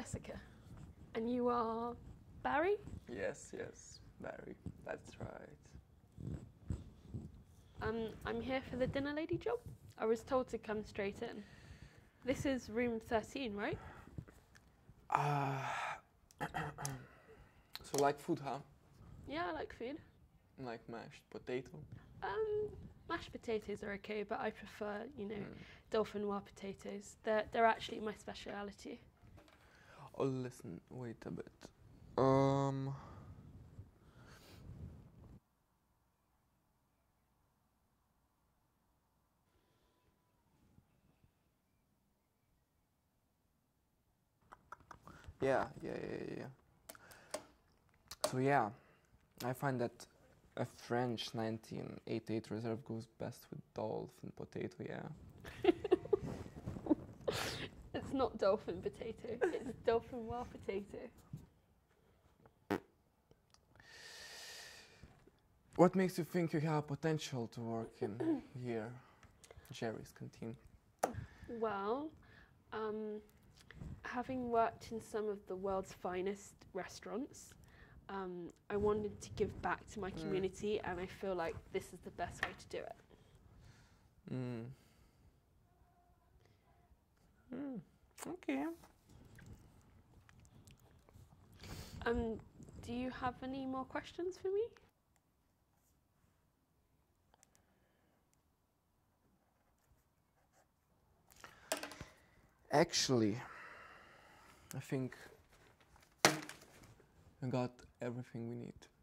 Jessica. And you are Barry? Yes, Barry. That's right. I'm here for the dinner lady job. I was told to come straight in. This is room 13, right? So like food, huh? Yeah, I like food. Like mashed potato. Mashed potatoes are okay, but I prefer, dauphinoise potatoes. They're actually my speciality. Oh, listen, wait a bit. Yeah. So yeah, I find that a French 1988 reserve goes best with dolphin potato, yeah. It's not dolphin potato, it's dauphinoise potato. What makes you think you have potential to work in here, Jerry's Canteen? Well, having worked in some of the world's finest restaurants, I wanted to give back to my community, and I feel like this is the best way to do it. Okay. Do you have any more questions for me? Actually, I think I got everything we need.